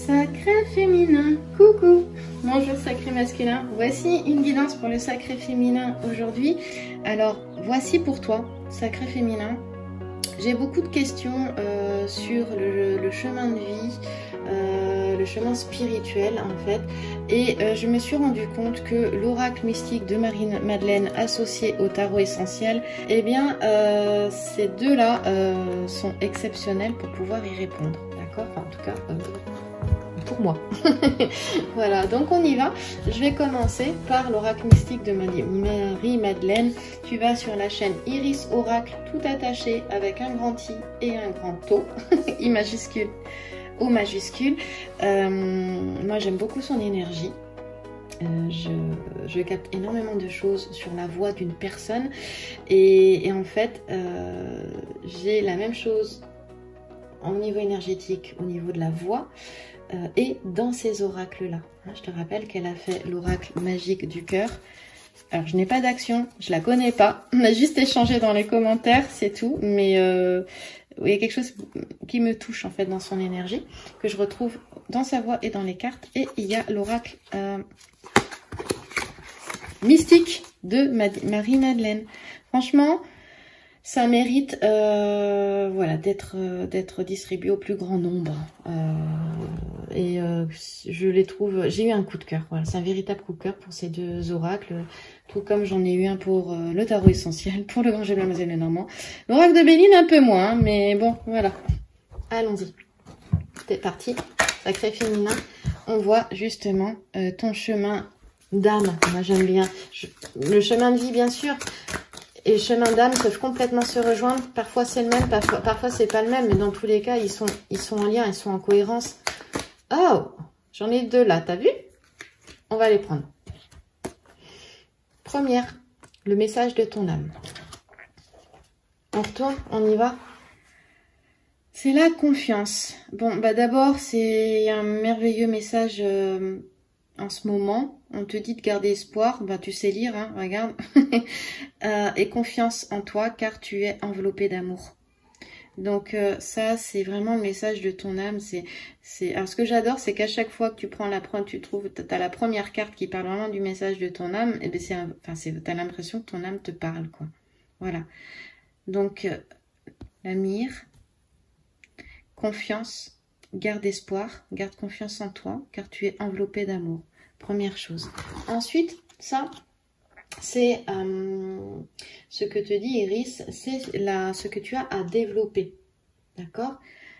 Sacré féminin, coucou. Bonjour sacré masculin, voici une guidance pour le sacré féminin aujourd'hui. Alors voici pour toi, sacré féminin. J'ai beaucoup de questions sur le chemin de vie, le chemin spirituel en fait. Et je me suis rendu compte que l'oracle mystique de Marie-Madeleine associé au tarot essentiel, eh bien ces deux-là sont exceptionnels pour pouvoir y répondre. D'accord, enfin, en tout cas pour moi. Voilà, donc on y va. Je vais commencer par l'oracle mystique de Marie-Madeleine. Tu vas sur la chaîne Iris Oracle, tout attaché avec un grand I et un grand O, I majuscule, O majuscule. Moi j'aime beaucoup son énergie. Je capte énormément de choses sur la voix d'une personne et en fait j'ai la même chose au niveau énergétique, au niveau de la voix et dans ces oracles-là. Je te rappelle qu'elle a fait l'oracle magique du cœur. Alors, je n'ai pas d'action, je la connais pas. On a juste échangé dans les commentaires, c'est tout. Mais il y a quelque chose qui me touche en fait dans son énergie, que je retrouve dans sa voix et dans les cartes. Et il y a l'oracle mystique de Marie-Madeleine. Franchement, ça mérite voilà, d'être distribué au plus grand nombre. Je les trouve... J'ai eu un coup de cœur. Voilà, c'est un véritable coup de cœur pour ces deux oracles. Tout comme j'en ai eu un pour le tarot essentiel, pour le grand jeu de la Mademoiselle Lenormand. L'oracle de Béline, un peu moins, mais bon, voilà. Allons-y. C'est parti. Sacré féminin. On voit justement ton chemin d'âme. Moi, j'aime bien. Le chemin de vie, bien sûr. Et chemin d'âme peuvent complètement se rejoindre. Parfois c'est le même, parfois c'est pas le même, mais dans tous les cas, ils sont en lien, ils sont en cohérence. Oh, j'en ai deux là, t'as vu? On va les prendre. Première, le message de ton âme. On retourne, on y va. C'est la confiance. Bon, bah d'abord, c'est un merveilleux message en ce moment. On te dit de garder espoir, bah tu sais lire, hein, regarde. Et confiance en toi, car tu es enveloppé d'amour. Donc ça, c'est vraiment le message de ton âme. Alors ce que j'adore, c'est qu'à chaque fois que tu prends t'as la première carte qui parle vraiment du message de ton âme, et ben t'as l'impression que ton âme te parle, quoi. Voilà. Donc la mire, confiance, garde espoir, garde confiance en toi, car tu es enveloppé d'amour. Première chose. Ensuite, ça, c'est ce que te dit Iris, c'est ce que tu as à développer. D'accord?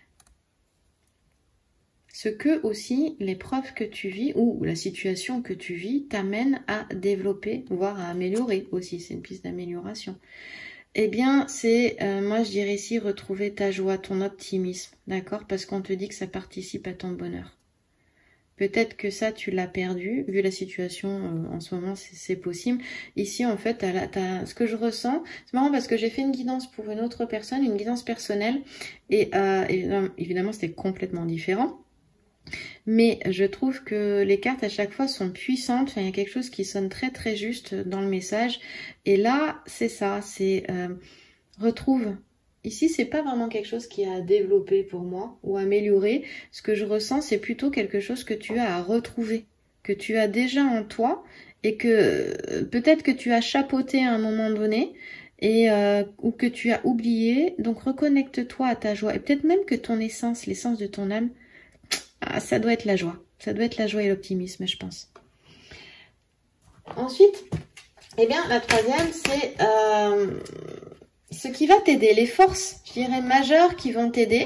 Ce que aussi l'épreuve que tu vis ou la situation que tu vis t'amène à développer, voire à améliorer aussi. C'est une piste d'amélioration. Eh bien, c'est, moi je dirais ici, retrouver ta joie, ton optimisme. D'accord? Parce qu'on te dit que ça participe à ton bonheur. Peut-être que ça, tu l'as perdu, vu la situation en ce moment, c'est possible. Ici, en fait, ce que je ressens, c'est marrant parce que j'ai fait une guidance pour une autre personne, une guidance personnelle, et évidemment, c'était complètement différent. Mais je trouve que les cartes, à chaque fois, sont puissantes. Enfin, il y a quelque chose qui sonne très, très juste dans le message. Et là, c'est ça, c'est retrouve... Ici, c'est pas vraiment quelque chose qui a à développer pour moi ou à améliorer. Ce que je ressens, c'est plutôt quelque chose que tu as à retrouver, que tu as déjà en toi et que peut-être que tu as chapeauté à un moment donné et ou que tu as oublié. Donc, reconnecte-toi à ta joie et peut-être même que ton essence, l'essence de ton âme, ça doit être la joie. Ça doit être la joie et l'optimisme, je pense. Ensuite, eh bien, la troisième, c'est... ce qui va t'aider, les forces, je dirais, majeures qui vont t'aider,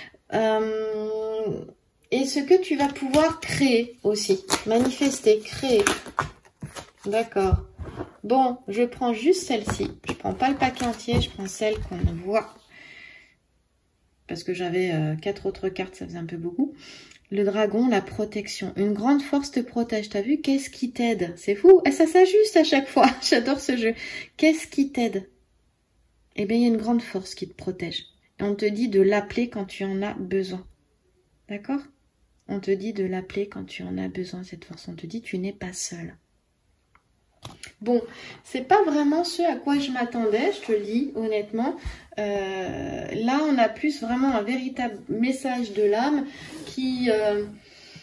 et ce que tu vas pouvoir créer aussi, manifester, créer. D'accord. Bon, je prends juste celle-ci. Je prends pas le paquet entier, je prends celle qu'on voit. Parce que j'avais 4 autres cartes, ça faisait un peu beaucoup. Le dragon, la protection. Une grande force te protège. T'as vu? Qu'est-ce qui t'aide? C'est fou. Et ça s'ajuste à chaque fois. J'adore ce jeu. Qu'est-ce qui t'aide? Eh bien, il y a une grande force qui te protège. Et on te dit de l'appeler quand tu en as besoin. D'accord? On te dit de l'appeler quand tu en as besoin, cette force. On te dit tu n'es pas seul. Bon, c'est pas vraiment ce à quoi je m'attendais, je te le dis honnêtement. Là, on a plus vraiment un véritable message de l'âme qui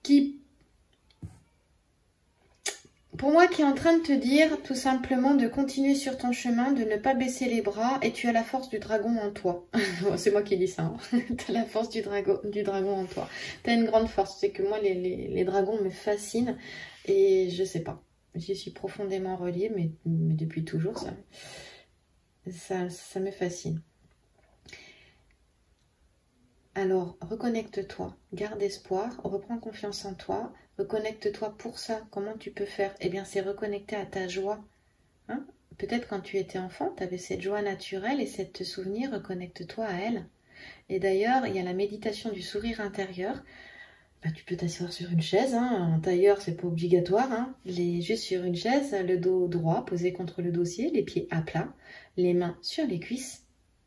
qui, pour moi, qui est en train de te dire tout simplement de continuer sur ton chemin, de ne pas baisser les bras, et tu as la force du dragon en toi. C'est moi qui dis ça, hein. Tu as la force du dragon en toi. Tu as une grande force, c'est que moi les dragons me fascinent, et je sais pas, j'y suis profondément reliée, mais depuis toujours, ça me fascine. Alors, reconnecte-toi, garde espoir, reprends confiance en toi, reconnecte-toi pour ça. Comment tu peux faire? Eh bien, c'est reconnecter à ta joie. Hein? Peut-être quand tu étais enfant, tu avais cette joie naturelle et cette te souvenir, reconnecte-toi à elle. Et d'ailleurs, il y a la méditation du sourire intérieur. Bah, tu peux t'asseoir sur une chaise, hein. En tailleur, c'est pas obligatoire. Hein. Juste sur une chaise, le dos droit posé contre le dossier, les pieds à plat, les mains sur les cuisses.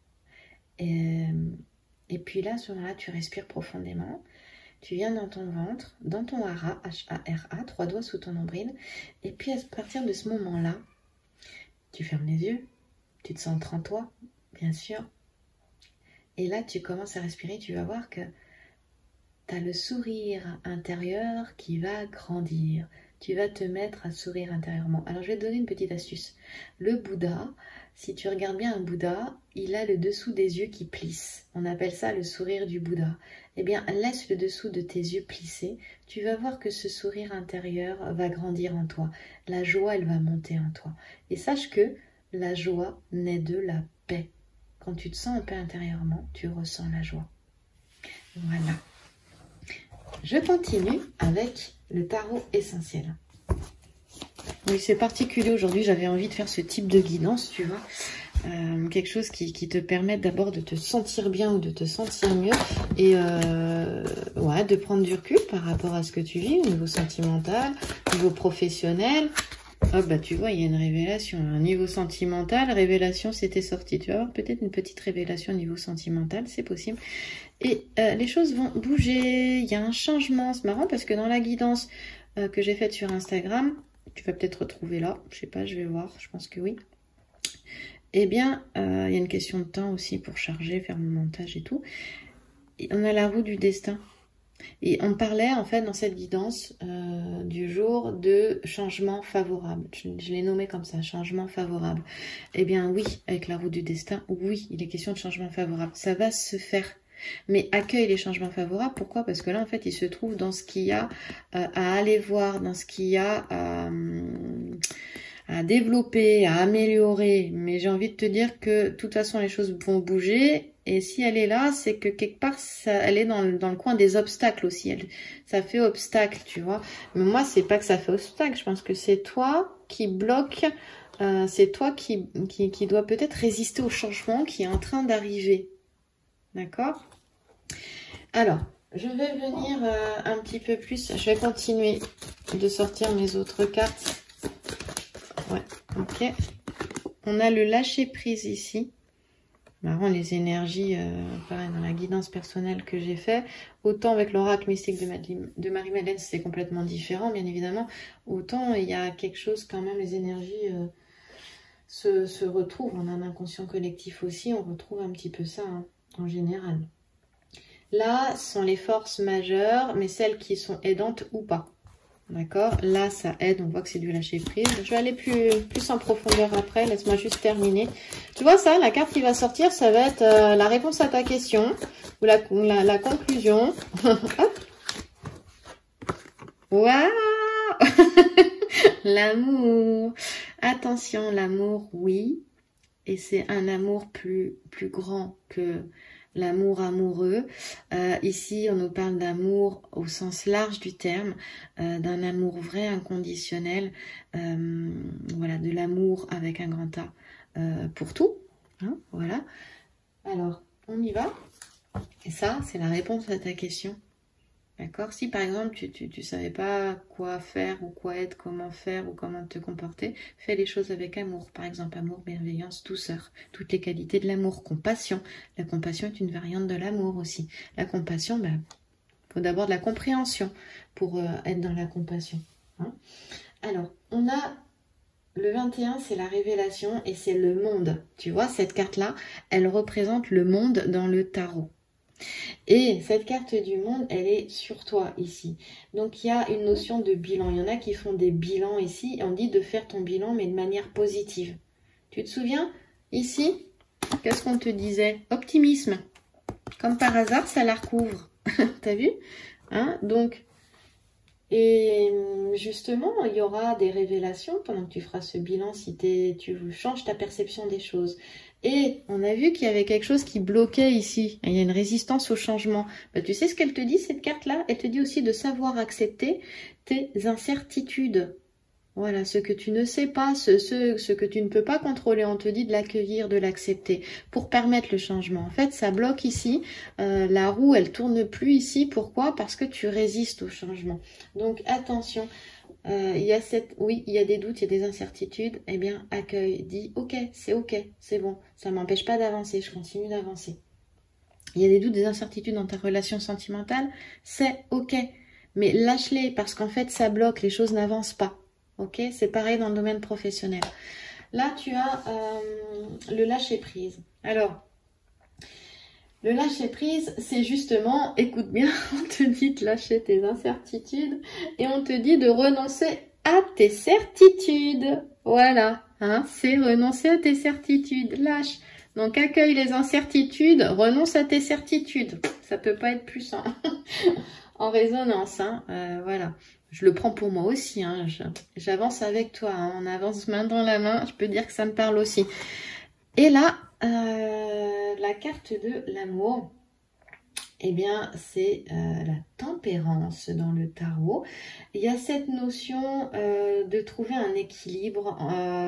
Et puis là, à ce moment-là, tu respires profondément. Tu viens dans ton ventre, dans ton hara, H-A-R-A, 3 doigts sous ton nombril. Et puis à partir de ce moment-là, tu fermes les yeux. Tu te centres en toi, bien sûr. Et là, tu commences à respirer. Tu vas voir que tu as le sourire intérieur qui va grandir. Tu vas te mettre à sourire intérieurement. Alors, je vais te donner une petite astuce. Le Bouddha, si tu regardes bien un Bouddha, il a le dessous des yeux qui plissent. On appelle ça le sourire du Bouddha. Eh bien, laisse le dessous de tes yeux plisser. Tu vas voir que ce sourire intérieur va grandir en toi. La joie, elle va monter en toi. Et sache que la joie naît de la paix. Quand tu te sens en paix intérieurement, tu ressens la joie. Voilà. Je continue avec le tarot essentiel. Oui, c'est particulier aujourd'hui, j'avais envie de faire ce type de guidance, tu vois. Quelque chose qui te permette d'abord de te sentir bien ou de te sentir mieux et ouais, de prendre du recul par rapport à ce que tu vis au niveau sentimental, au niveau professionnel. Hop, bah tu vois, il y a une révélation. Un niveau sentimental, révélation, c'était sorti. Tu vas avoir peut-être une petite révélation au niveau sentimental, c'est possible. Et les choses vont bouger, il y a un changement. C'est marrant parce que dans la guidance que j'ai faite sur Instagram, tu vas peut-être retrouver là, je sais pas, je vais voir, je pense que oui. Eh bien, il y a une question de temps aussi pour charger, faire mon montage et tout. Et on a la roue du destin. Et on parlait en fait dans cette guidance du jour de changement favorable. Je l'ai nommé comme ça, changement favorable. Eh bien oui, avec la roue du destin, oui, il est question de changement favorable. Ça va se faire. Mais accueille les changements favorables. Pourquoi? Parce que là, en fait, il se trouve dans ce qu'il y a à aller voir, dans ce qu'il y a à développer, à améliorer. Mais j'ai envie de te dire que de toute façon, les choses vont bouger. Et si elle est là, c'est que quelque part, elle est dans le coin des obstacles aussi. Ça fait obstacle, tu vois. Mais moi, c'est pas que ça fait obstacle. Je pense que c'est toi qui bloque. C'est toi qui doit peut-être résister au changement qui est en train d'arriver. D'accord? Alors, je vais venir un petit peu plus. Je vais continuer de sortir mes autres cartes. Ouais, ok. On a le lâcher-prise ici. Marrant, les énergies, pareil, dans la guidance personnelle que j'ai fait. Autant avec l'oracle mystique de Marie-Madeleine, c'est complètement différent, bien évidemment. Autant il y a quelque chose, quand même, les énergies se retrouvent. On a un inconscient collectif aussi, on retrouve un petit peu ça, hein, en général. Là, ce sont les forces majeures, mais celles qui sont aidantes ou pas. D'accord? Là, ça aide. On voit que c'est du lâcher prise. Je vais aller plus en profondeur après. Laisse-moi juste terminer. Tu vois ça? La carte qui va sortir, ça va être la réponse à ta question ou la conclusion. Hop. Waouh! L'amour. Attention, l'amour, oui. Et c'est un amour plus grand que l'amour amoureux. Ici, on nous parle d'amour au sens large du terme, d'un amour vrai, inconditionnel, voilà, de l'amour avec un grand A pour tout. Hein, voilà. Alors, on y va. Et ça, c'est la réponse à ta question. D'accord? Si par exemple tu savais pas quoi faire ou quoi être, comment faire ou comment te comporter, fais les choses avec amour. Par exemple, amour, bienveillance, douceur. Toutes les qualités de l'amour. Compassion. La compassion est une variante de l'amour aussi. La compassion, ben, faut d'abord de la compréhension pour être dans la compassion. Hein? Alors, on a le 21, c'est la révélation et c'est le monde. Tu vois, cette carte-là, elle représente le monde dans le tarot. Et cette carte du monde, elle est sur toi ici. Donc il y a une notion de bilan. Il y en a qui font des bilans ici et on dit de faire ton bilan mais de manière positive. Tu te souviens ici, qu'est-ce qu'on te disait? Optimisme. Comme par hasard, ça la recouvre. T'as vu, hein? Donc, et justement, il y aura des révélations pendant que tu feras ce bilan si tu changes ta perception des choses. Et on a vu qu'il y avait quelque chose qui bloquait ici. Il y a une résistance au changement. Bah, tu sais ce qu'elle te dit, cette carte-là? Elle te dit aussi de savoir accepter tes incertitudes. Voilà, ce que tu ne sais pas, ce que tu ne peux pas contrôler, on te dit de l'accueillir, de l'accepter pour permettre le changement. En fait, ça bloque ici, la roue, elle tourne plus ici. Pourquoi? Parce que tu résistes au changement. Donc, attention, il y a des doutes, il y a des incertitudes. Eh bien, accueille, dis ok, c'est bon, ça m'empêche pas d'avancer, je continue d'avancer. Il y a des doutes, des incertitudes dans ta relation sentimentale, c'est ok, mais lâche-les parce qu'en fait, ça bloque, les choses n'avancent pas. Ok, c'est pareil dans le domaine professionnel. Là, tu as le lâcher-prise. Alors, le lâcher-prise, c'est justement, écoute bien, on te dit de lâcher tes incertitudes et on te dit de renoncer à tes certitudes. Voilà, hein, c'est renoncer à tes certitudes. Lâche. Donc, accueille les incertitudes, renonce à tes certitudes. Ça peut pas être plus en résonance, hein, voilà. Je le prends pour moi aussi, hein. J'avance avec toi, hein. On avance main dans la main, je peux dire que ça me parle aussi. Et là, la carte de l'amour, eh bien, c'est la tempérance dans le tarot. Il y a cette notion de trouver un équilibre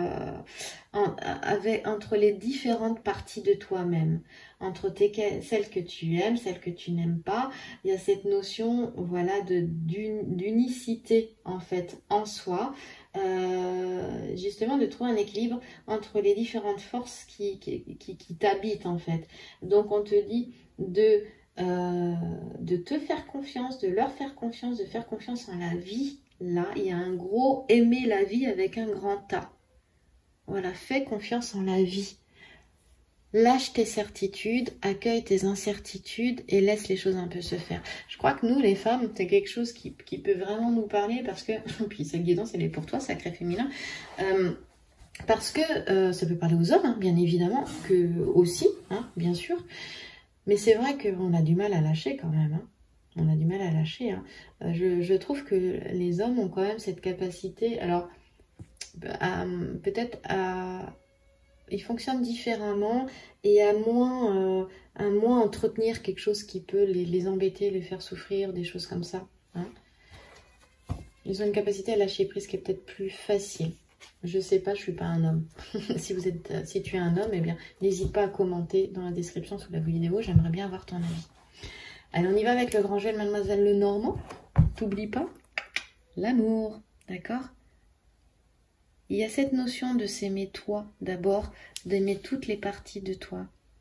entre les différentes parties de toi-même, entre celles que tu aimes, celles que tu n'aimes pas. Il y a cette notion, voilà, d'unicité en fait en soi, justement de trouver un équilibre entre les différentes forces qui t'habitent en fait. Donc on te dit de te faire confiance, de leur faire confiance, de faire confiance en la vie. Là, il y a un gros aimer la vie avec un grand A. Voilà, fais confiance en la vie. Lâche tes certitudes, accueille tes incertitudes et laisse les choses un peu se faire. Je crois que nous, les femmes, c'est quelque chose qui peut vraiment nous parler parce que, puis cette guidance, elle est pour toi, sacré féminin, parce que ça peut parler aux hommes, hein, bien évidemment, que aussi, hein, bien sûr. Mais c'est vrai qu'on a du mal à lâcher quand même. Hein. On a du mal à lâcher. Hein. Je trouve que les hommes ont quand même cette capacité. Alors, peut-être ils fonctionnent différemment et à moins entretenir quelque chose qui peut les embêter, les faire souffrir, des choses comme ça. Hein. Ils ont une capacité à lâcher prise qui est peut-être plus facile. Je sais pas, je suis pas un homme. Si tu es un homme, eh bien, n'hésite pas à commenter dans la description sous la vidéo. J'aimerais bien avoir ton avis. Allez, on y va avec le grand jeu de Mademoiselle Lenormand. T'oublies pas l'amour, d'accord? Il y a cette notion de s'aimer toi d'abord, d'aimer toutes les parties de toi,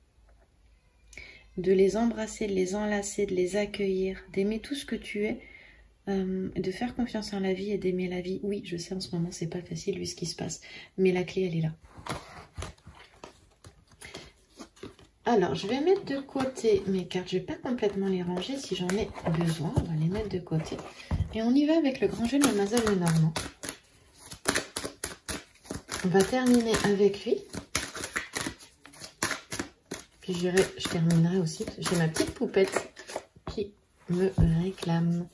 de les embrasser, de les enlacer, de les accueillir, d'aimer tout ce que tu es. De faire confiance en la vie et d'aimer la vie. Oui, je sais, en ce moment, c'est pas facile vu ce qui se passe. Mais la clé, elle est là. Alors, je vais mettre de côté mes cartes. Je vais pas complètement les ranger. Si j'en ai besoin, on va les mettre de côté. Et on y va avec le grand jeu de Mademoiselle Lenormand. On va terminer avec lui. Puis je terminerai aussi. J'ai ma petite poupette qui me réclame.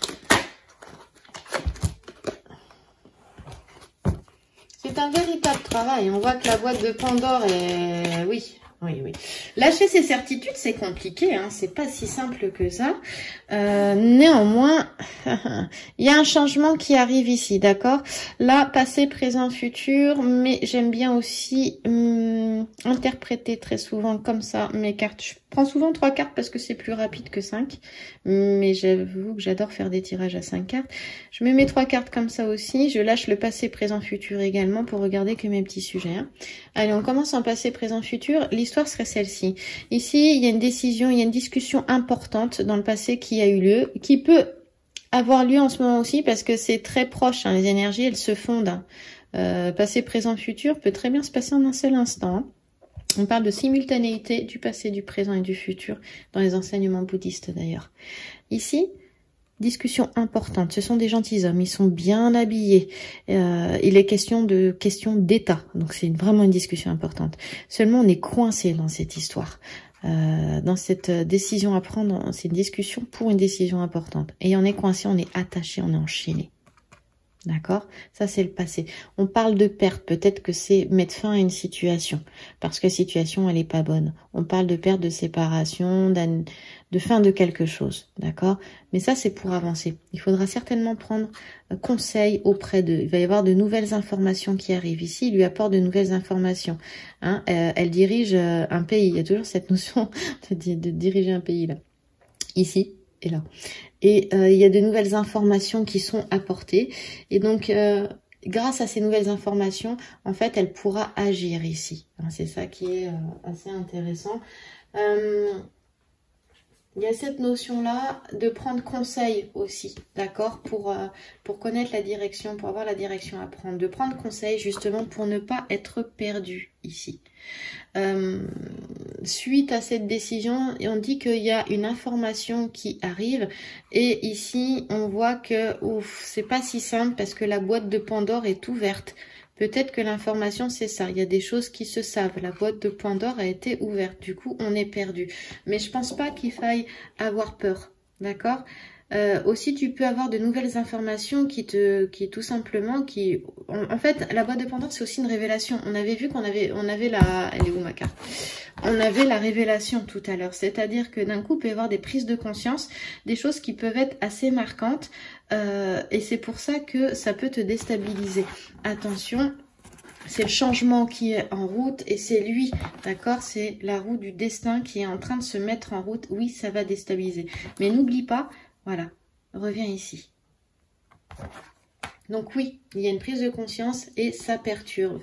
C'est un véritable travail. On voit que la boîte de Pandore est... Oui. Lâcher ses certitudes, c'est compliqué. Hein. C'est pas si simple que ça. Néanmoins, il y a un changement qui arrive ici, d'accord? Là, passé, présent, futur. Mais j'aime bien aussi interpréter très souvent comme ça mes cartes. Je prends souvent 3 cartes parce que c'est plus rapide que 5. Mais j'avoue que j'adore faire des tirages à 5 cartes. Je mets mes 3 cartes comme ça aussi. Je lâche le passé, présent, futur également pour regarder que mes petits sujets. Hein. Allez, on commence en passé, présent, futur. L'histoire serait celle-ci. Ici, il y a une décision, il y a une discussion importante dans le passé qui a eu lieu, qui peut avoir lieu en ce moment aussi parce que c'est très proche. Hein, les énergies, elles se fondent. Hein. Passé, présent, futur peut très bien se passer en un seul instant. Hein. On parle de simultanéité du passé, du présent et du futur dans les enseignements bouddhistes d'ailleurs. Ici, discussion importante. Ce sont des gentilshommes, ils sont bien habillés. Il est question d'état, donc c'est vraiment une discussion importante. Seulement, on est coincé dans cette histoire. Dans cette décision à prendre, c'est une discussion pour une décision importante. Et on est coincé, on est attaché, on est enchaîné. D'accord? Ça, c'est le passé. On parle de perte. Peut-être que c'est mettre fin à une situation. Parce que la situation, elle n'est pas bonne. On parle de perte, de séparation, de fin de quelque chose. D'accord? Mais ça, c'est pour avancer. Il faudra certainement prendre conseil auprès d'eux. Il va y avoir de nouvelles informations qui arrivent ici. Il lui apporte de nouvelles informations. Hein? Elle dirige un pays. Il y a toujours cette notion de diriger un pays, là. Ici et là. Et il y a de nouvelles informations qui sont apportées. Et donc, grâce à ces nouvelles informations, en fait, elle pourra agir ici. C'est ça qui est assez intéressant. Il y a cette notion-là de prendre conseil aussi, d'accord, pour connaître la direction, pour avoir la direction à prendre. De prendre conseil justement pour ne pas être perdu ici. Suite à cette décision, on dit qu'il y a une information qui arrive et ici on voit que c'est pas si simple parce que la boîte de Pandore est ouverte. Peut-être que l'information c'est ça, il y a des choses qui se savent, la boîte de Pandore a été ouverte, du coup on est perdu. Mais je pense pas qu'il faille avoir peur, d'accord ? Aussi tu peux avoir de nouvelles informations qui tout simplement en fait la boîte de Pandore c'est aussi une révélation. On avait vu qu'on avait la, elle est où ma carte? On avait la révélation tout à l'heure, c'est-à-dire que d'un coup il peut y avoir des prises de conscience, des choses qui peuvent être assez marquantes et c'est pour ça que ça peut te déstabiliser. Attention, c'est le changement qui est en route et c'est lui, d'accord? C'est la roue du destin qui est en train de se mettre en route. Oui, ça va déstabiliser, mais n'oublie pas. Voilà, reviens ici. Donc oui, il y a une prise de conscience et ça perturbe.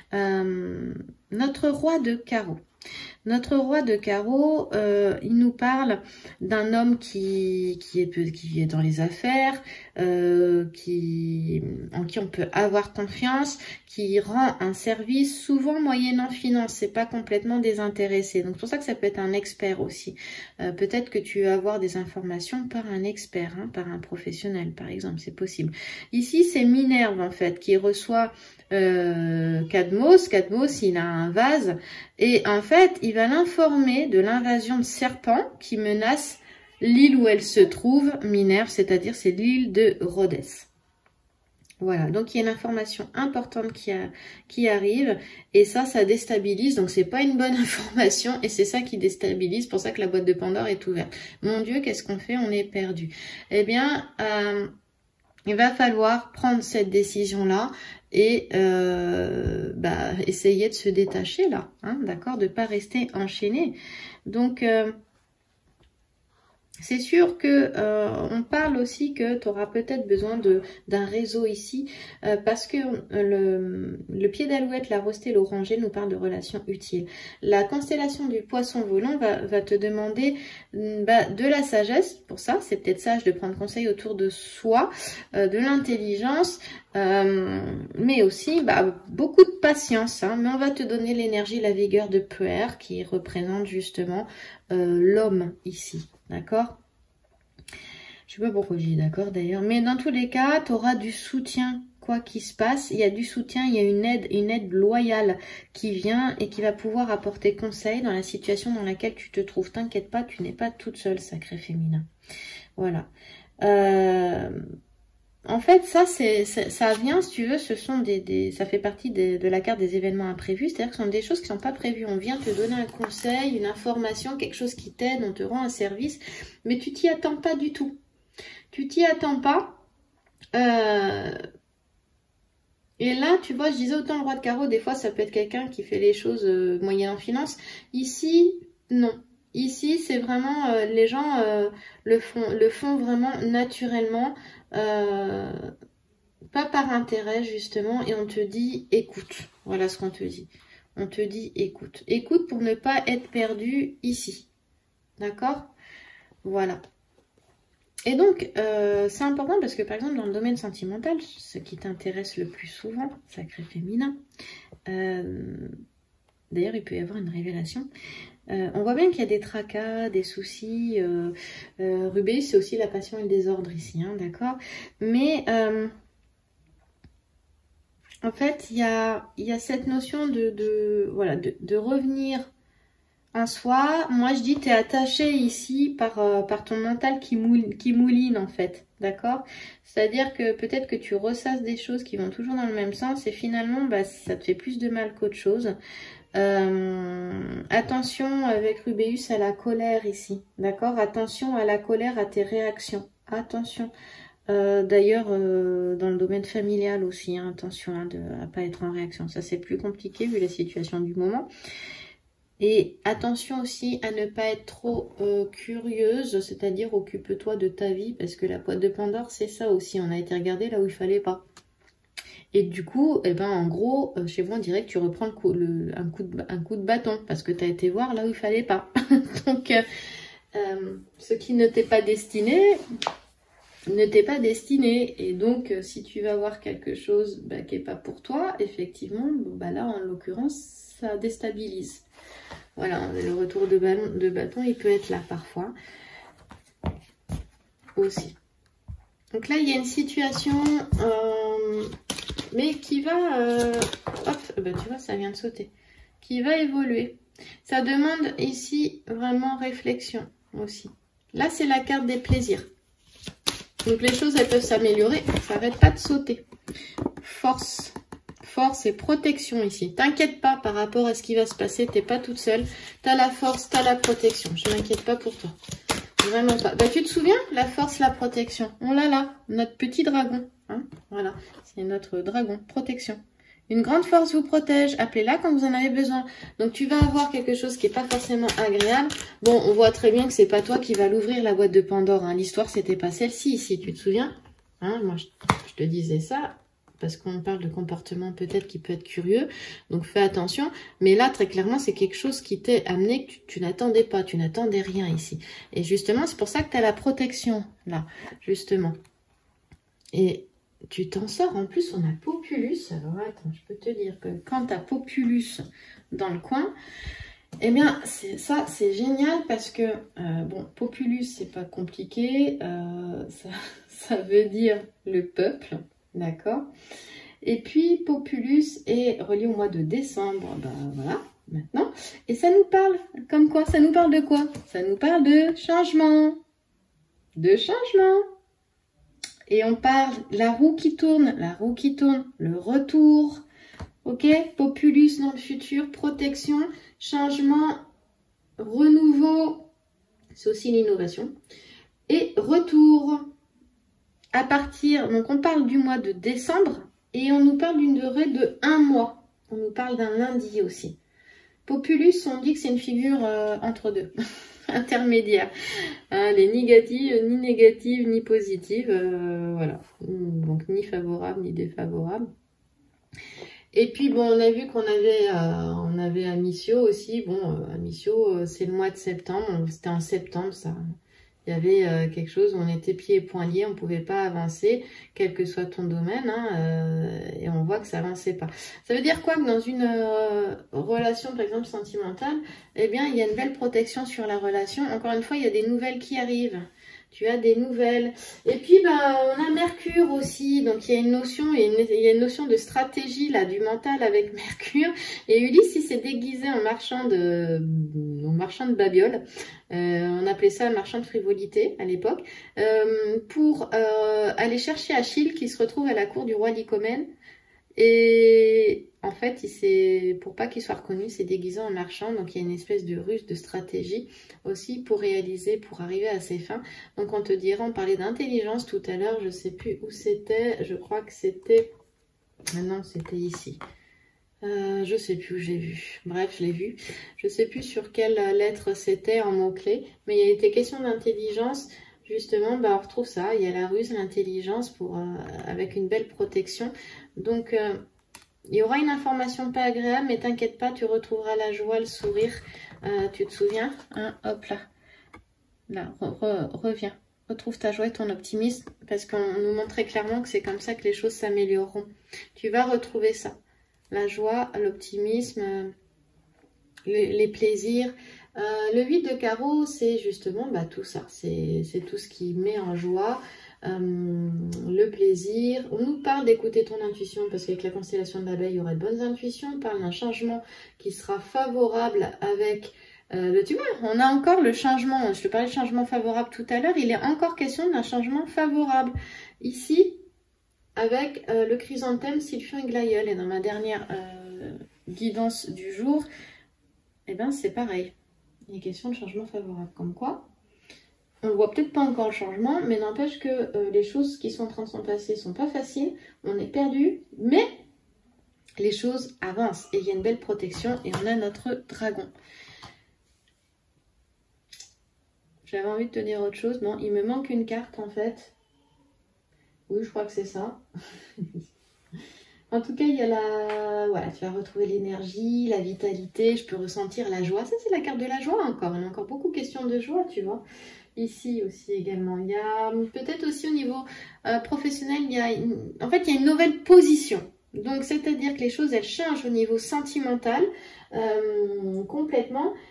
Notre roi de carreau. Notre roi de carreau, il nous parle d'un homme qui est dans les affaires, en qui on peut avoir confiance, qui rend un service souvent moyennant finance, c'est pas complètement désintéressé. Donc c'est pour ça que ça peut être un expert aussi. Peut-être que tu vas avoir des informations par un expert, hein, par un professionnel par exemple, c'est possible. Ici c'est Minerve en fait qui reçoit Cadmos. Cadmos il a un vase et en fait il va l'informer de l'invasion de serpents qui menace l'île où elle se trouve, Minerve, c'est-à-dire c'est l'île de Rhodes. Voilà, donc il y a une information importante qui arrive et ça déstabilise, donc c'est pas une bonne information et c'est ça qui déstabilise, pour ça que la boîte de Pandore est ouverte. Mon Dieu, qu'est-ce qu'on fait? On est perdu. Eh bien, il va falloir prendre cette décision-là et essayer de se détacher là, hein, d'accord, de pas rester enchaîné. Donc c'est sûr que on parle aussi que tu auras peut-être besoin d'un réseau ici parce que le pied d'alouette, la rosée et l'oranger nous parle de relations utiles. La constellation du poisson volant va te demander de la sagesse. Pour ça, c'est peut-être sage de prendre conseil autour de soi, de l'intelligence, mais aussi beaucoup de patience. Hein, mais on va te donner l'énergie, la vigueur de Puer qui représente justement l'homme ici. D'accord? Je sais pas pourquoi je dis d'accord d'ailleurs. Mais dans tous les cas, tu auras du soutien. Quoi qu'il se passe, il y a du soutien, il y a une aide loyale qui vient et qui va pouvoir apporter conseil dans la situation dans laquelle tu te trouves. T'inquiète pas, tu n'es pas toute seule, sacré féminin. Voilà. En fait, ça vient, si tu veux, ce sont ça fait partie de la carte des événements imprévus, c'est-à-dire que ce sont des choses qui ne sont pas prévues. On vient te donner un conseil, une information, quelque chose qui t'aide, on te rend un service, mais tu t'y attends pas du tout. Tu t'y attends pas. Et là, tu vois, je disais autant le roi de carreau, des fois, ça peut être quelqu'un qui fait les choses moyennant finance. Ici, non. Ici, c'est vraiment, les gens le font vraiment naturellement. Pas par intérêt justement, et on te dit écoute, voilà ce qu'on te dit, on te dit écoute, écoute pour ne pas être perdu ici, d'accord, voilà. Et donc c'est important parce que par exemple dans le domaine sentimental, ce qui t'intéresse le plus souvent, sacré féminin, D'ailleurs, il peut y avoir une révélation. On voit bien qu'il y a des tracas, des soucis. Rubéus, c'est aussi la passion et le désordre ici, hein, d'accord? Mais en fait, il y a cette notion voilà, de revenir en soi. Moi, je dis, tu es attaché ici par ton mental qui mouline, en fait. D'accord? C'est-à-dire que peut-être que tu ressasses des choses qui vont toujours dans le même sens et finalement, bah, ça te fait plus de mal qu'autre chose. Attention avec Rubéus à la colère ici. D'accord? Attention à la colère, à tes réactions. Attention. D'ailleurs, dans le domaine familial aussi, hein, attention à ne pas être en réaction. Ça, c'est plus compliqué vu la situation du moment. Et attention aussi à ne pas être trop curieuse, c'est-à-dire occupe-toi de ta vie, parce que la boîte de Pandore, c'est ça aussi. On a été regarder là où il fallait pas. Et du coup, eh ben, en gros, chez vous, on dirait que tu reprends un coup de bâton, parce que tu as été voir là où il fallait pas. Donc, ce qui ne t'est pas destiné, ne t'est pas destiné. Et donc, si tu vas voir quelque chose bah, qui n'est pas pour toi, effectivement, bah, là, en l'occurrence, ça déstabilise. Voilà, le retour de bâton, il peut être là parfois aussi. Donc là, il y a une situation, mais qui va, hop, bah, tu vois, ça vient de sauter, qui va évoluer. Ça demande ici vraiment réflexion aussi. Là, c'est la carte des plaisirs. Donc les choses, elles peuvent s'améliorer, ça n'arrête pas de sauter. Force. Force et protection ici. T'inquiète pas par rapport à ce qui va se passer. T'es pas toute seule. T'as la force, t'as la protection. Je m'inquiète pas pour toi. Vraiment pas. Bah, tu te souviens? La force, la protection. On l'a là. Notre petit dragon. Hein, voilà. C'est notre dragon. Protection. Une grande force vous protège. Appelez-la quand vous en avez besoin. Donc, tu vas avoir quelque chose qui n'est pas forcément agréable. Bon, on voit très bien que c'est pas toi qui va l'ouvrir, la boîte de Pandore. Hein. L'histoire, c'était pas celle-ci ici. Tu te souviens? Hein, moi, je te disais ça. Parce qu'on parle de comportement peut-être qui peut être curieux, donc fais attention. Mais là, très clairement, c'est quelque chose qui t'est amené que tu n'attendais pas, tu n'attendais rien ici. Et justement, c'est pour ça que tu as la protection, là, justement. Et tu t'en sors. En plus, on a Populus. Alors, attends, je peux te dire que quand tu as Populus dans le coin, eh bien, ça, c'est génial parce que, bon, Populus, c'est pas compliqué. Ça veut dire le peuple. D'accord. Et puis, Populus est relié au mois de décembre. Ben voilà, maintenant. Et ça nous parle, comme quoi? Ça nous parle de quoi? Ça nous parle de changement. De changement. Et on parle la roue qui tourne, le retour. Ok? Populus dans le futur, protection, changement, renouveau. C'est aussi l'innovation. Et retour. À partir, donc on parle du mois de décembre et on nous parle d'une durée de 1 mois. On nous parle d'un lundi aussi. Populus, on dit que c'est une figure entre deux, intermédiaire. Elle est ni négative, ni positive. Voilà. Donc ni favorable, ni défavorable. Et puis bon, on a vu qu'on avait Amicio aussi. Bon, Amicio, c'est le mois de septembre. C'était en septembre, ça. Il y avait quelque chose où on était pieds et poings liés, on ne pouvait pas avancer, quel que soit ton domaine, hein, et on voit que ça n'avançait pas. Ça veut dire quoi? Que dans une relation, par exemple, sentimentale, eh bien, il y a une belle protection sur la relation. Encore une fois, il y a des nouvelles qui arrivent. Tu as des nouvelles. Et puis, ben, on a Mercure aussi. Donc, il y a une notion, il y a une notion de stratégie, là, du mental avec Mercure. Et Ulysse, il s'est déguisé en marchand de babioles. On appelait ça marchand de frivolité à l'époque. Pour aller chercher Achille qui se retrouve à la cour du roi Lycomène. Et en fait, pour pas qu'il soit reconnu, il s'est déguisé en marchand. Donc, il y a une espèce de ruse, de stratégie aussi pour arriver à ses fins. Donc, on te dira, on parlait d'intelligence tout à l'heure. Je sais plus où c'était. Je crois que c'était... Non, c'était ici. Je sais plus où j'ai vu. Bref, je l'ai vu. Je sais plus sur quelle lettre c'était en mots-clés. Mais il y a été question d'intelligence. Justement, bah, on retrouve ça. Il y a la ruse, l'intelligence avec une belle protection. Donc, il y aura une information pas agréable, mais t'inquiète pas, tu retrouveras la joie, le sourire. Tu te souviens, hein? Hop là. Là, reviens. Retrouve ta joie et ton optimisme, parce qu'on nous montre très clairement que c'est comme ça que les choses s'amélioreront. Tu vas retrouver ça. La joie, l'optimisme. les plaisirs. Le 8 de carreau, c'est justement tout ça. C'est tout ce qui met en joie. Le plaisir. On nous parle d'écouter ton intuition parce qu'avec la constellation de l'abeille, il y aura de bonnes intuitions. On parle d'un changement qui sera favorable avec... tu vois, on a encore le changement. Je te parlais de changement favorable tout à l'heure. Il est encore question d'un changement favorable. Ici, avec le chrysanthème, Sylphion et Glaïeul. Et dans ma dernière guidance du jour, eh ben, c'est pareil. Il est question de changement favorable. Comme quoi, on ne voit peut-être pas encore le changement, mais n'empêche que les choses qui sont en train de se passer ne sont pas faciles. On est perdu, mais les choses avancent. Et il y a une belle protection et on a notre dragon. J'avais envie de te dire autre chose. Non, il me manque une carte en fait. Oui, je crois que c'est ça. En tout cas, il y a la... Voilà, tu vas retrouver l'énergie, la vitalité. Je peux ressentir la joie. Ça, c'est la carte de la joie encore. Il y a encore beaucoup de questions de joie, tu vois. Ici aussi également. Il y a peut-être aussi au niveau professionnel, il y a en fait, il y a une nouvelle position. Donc, c'est-à-dire que les choses, elles changent au niveau sentimental complètement.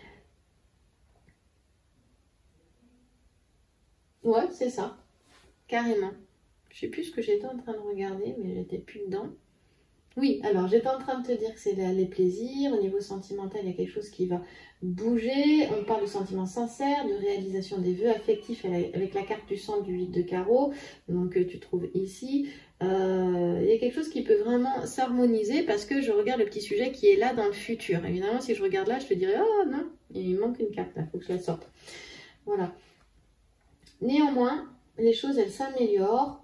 Ouais, c'est ça. Carrément. Je sais plus ce que j'étais en train de regarder, mais j'étais plus dedans. Oui, alors j'étais en train de te dire que c'est les plaisirs. Au niveau sentimental, il y a quelque chose qui va bouger. On parle de sentiments sincères, de réalisation des vœux affectifs avec la carte du sang du 8 de carreau. Donc tu trouves ici. Il y a quelque chose qui peut vraiment s'harmoniser parce que je regarde le petit sujet qui est là dans le futur. Évidemment, si je regarde là, je te dirais, oh non, il manque une carte là, il faut que je la sorte. Voilà. Néanmoins, les choses, elles s'améliorent.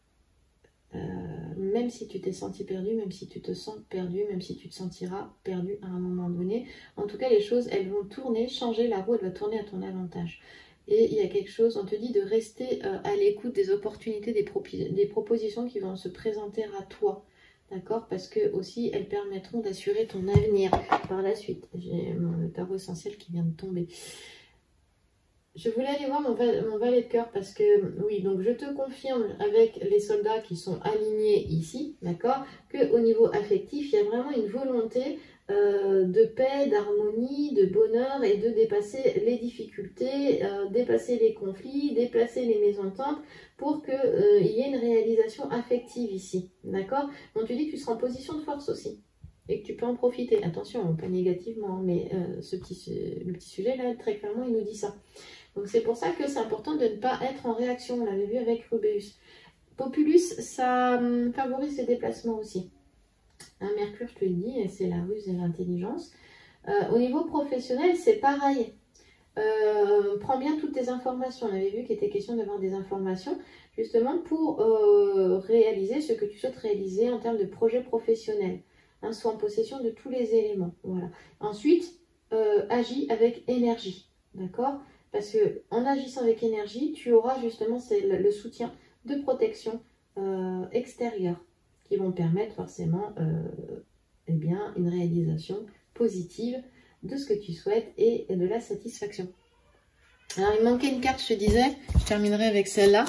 Même si tu t'es senti perdu, même si tu te sens perdu, même si tu te sentiras perdu à un moment donné. En tout cas, les choses, elles vont tourner, changer, la roue, elle va tourner à ton avantage. Et il y a quelque chose, on te dit de rester à l'écoute des opportunités, des propositions qui vont se présenter à toi. D'accord? Parce que aussi, elles permettront d'assurer ton avenir par la suite. J'ai mon tarot essentiel qui vient de tomber. Je voulais aller voir mon valet de cœur parce que, oui, donc je te confirme avec les soldats qui sont alignés ici, d'accord, qu'au niveau affectif, il y a vraiment une volonté de paix, d'harmonie, de bonheur et de dépasser les difficultés, dépasser les conflits, dépasser les mésententes pour qu'il y ait une réalisation affective ici, d'accord. Donc tu dis que tu seras en position de force aussi. Et que tu peux en profiter. Attention, pas négativement, mais le petit sujet là, très clairement, il nous dit ça. Donc c'est pour ça que c'est important de ne pas être en réaction. On l'avait vu avec Rubéus. Populus, ça favorise les déplacements aussi. Hein, Mercure, je te le dis, c'est la ruse et l'intelligence. Au niveau professionnel, c'est pareil. Prends bien toutes tes informations. On avait vu qu'il était question d'avoir des informations justement pour réaliser ce que tu souhaites réaliser en termes de projet professionnel. Hein, sois en possession de tous les éléments. Voilà. Ensuite, agis avec énergie. D'accord ? Parce qu'en agissant avec énergie, tu auras justement le soutien de protection extérieure qui vont permettre forcément eh bien, une réalisation positive de ce que tu souhaites et de la satisfaction. Alors, il manquait une carte, je te disais. Je terminerai avec celle-là.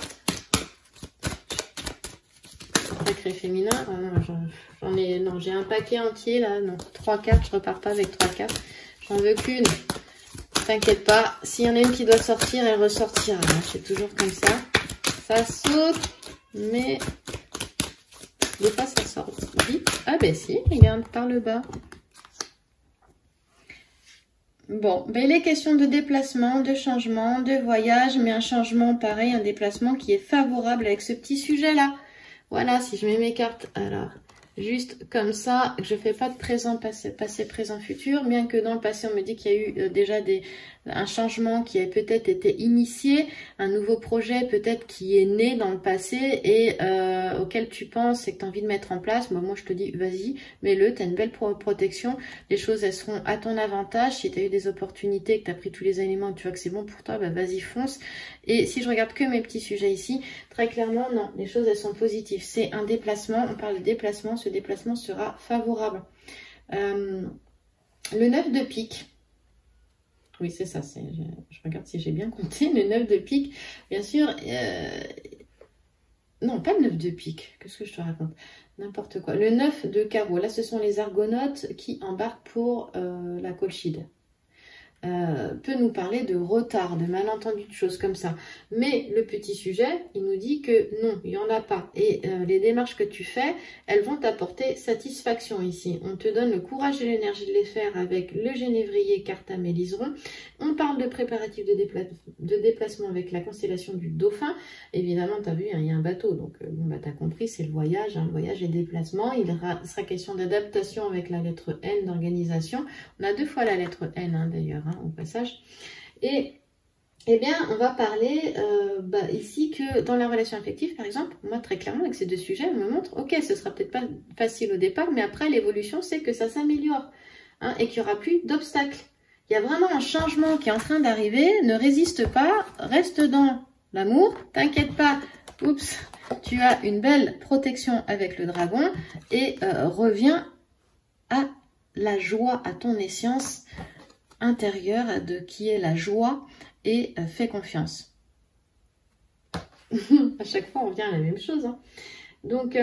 Sacré féminin. Non, j'ai un paquet entier là. Non, 3 cartes, je repars pas avec 3 cartes. J'en veux qu'une. T'inquiète pas, s'il y en a une qui doit sortir, elle ressortira. C'est toujours comme ça. Ça saute, mais des fois ça sort vite. Ah ben si, regarde, par le bas. Bon, ben les questions de déplacement, de changement, de voyage, mais un changement pareil, un déplacement qui est favorable avec ce petit sujet-là. Voilà, si je mets mes cartes, alors... juste comme ça, je ne fais pas de présent, passé, présent, futur, bien que dans le passé, on me dit qu'il y a eu déjà un changement qui a peut-être été initié, un nouveau projet peut-être qui est né dans le passé et auquel tu penses et que tu as envie de mettre en place. Bon, moi, je te dis, vas-y, mets-le, tu as une belle protection, les choses, elles seront à ton avantage. Si tu as eu des opportunités, que tu as pris tous les éléments, tu vois que c'est bon pour toi, bah, vas-y, fonce. Et si je regarde que mes petits sujets ici, très clairement, non, les choses, elles sont positives. C'est un déplacement, on parle de déplacement, ce déplacement sera favorable. Le 9 de pique. Oui, c'est ça. Je regarde si j'ai bien compté. Le 9 de pique, bien sûr. Non, pas le 9 de pique. Qu'est-ce que je te raconte? N'importe quoi. Le 9 de carreau. Là, ce sont les argonautes qui embarquent pour la Colchide. peut nous parler de retard, de malentendu, de choses comme ça. Mais le petit sujet, il nous dit que non, il n'y en a pas. Et les démarches que tu fais, elles vont t'apporter satisfaction ici. On te donne le courage et l'énergie de les faire avec le génévrier, Cartam et Liseron. On parle de préparatifs de déplacement avec la constellation du Dauphin. Évidemment, tu as vu, hein, il y a un bateau, donc bon, bah, tu as compris, c'est le voyage, hein, le voyage et le déplacement. Il sera question d'adaptation avec la lettre N d'organisation. On a 2 fois la lettre N, hein, d'ailleurs, hein, au passage. Et eh bien, on va parler ici que dans la relation affective, par exemple, moi très clairement avec ces 2 sujets, on me montre, ok, ce sera peut-être pas facile au départ, mais après l'évolution, c'est que ça s'améliore, hein, et qu'il n'y aura plus d'obstacles. Il y a vraiment un changement qui est en train d'arriver, ne résiste pas, reste dans l'amour, t'inquiète pas, oups, tu as une belle protection avec le dragon, et reviens à la joie, à ton essence intérieure de qui est la joie, et fais confiance. À chaque fois, on revient à la même chose, hein. Donc,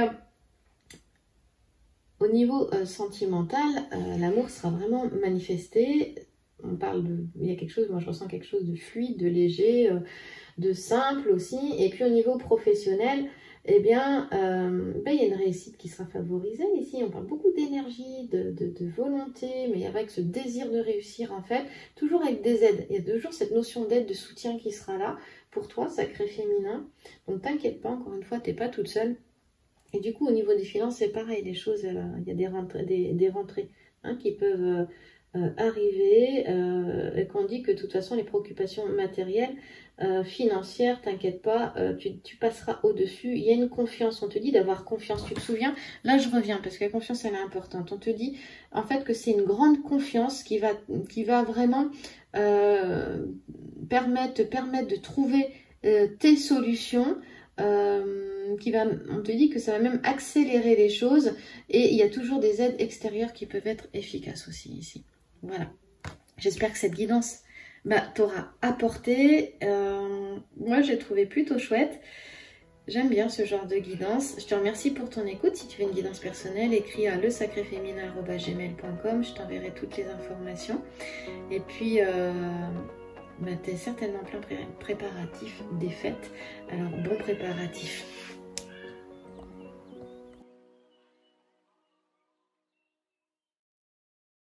au niveau sentimental, l'amour sera vraiment manifesté. On parle de... Il y a quelque chose, moi je ressens quelque chose de fluide, de léger, de simple aussi. Et puis au niveau professionnel, eh bien, il y a une réussite qui sera favorisée ici. On parle beaucoup d'énergie, de volonté, mais avec ce désir de réussir en fait, toujours avec des aides. Il y a toujours cette notion d'aide, de soutien qui sera là pour toi, sacré féminin. Donc t'inquiète pas, encore une fois, t'es pas toute seule. Et du coup, au niveau des finances, c'est pareil, les choses, il y a des rentrées hein, qui peuvent arriver, et qu'on dit que de toute façon, les préoccupations matérielles, financières, t'inquiète pas, tu passeras au-dessus. Il y a une confiance, on te dit d'avoir confiance. Tu te souviens? Là, je reviens parce que la confiance, elle est importante. On te dit en fait que c'est une grande confiance qui va vraiment te permettre de trouver tes solutions. On te dit que ça va même accélérer les choses et il y a toujours des aides extérieures qui peuvent être efficaces aussi ici. Voilà. J'espère que cette guidance t'aura apporté. Moi, j'ai trouvé plutôt chouette. J'aime bien ce genre de guidance. Je te remercie pour ton écoute. Si tu veux une guidance personnelle, écris à lesacréféminin@gmail.com. Je t'enverrai toutes les informations. Et puis... tu es certainement plein préparatif des fêtes. Alors, bon préparatif.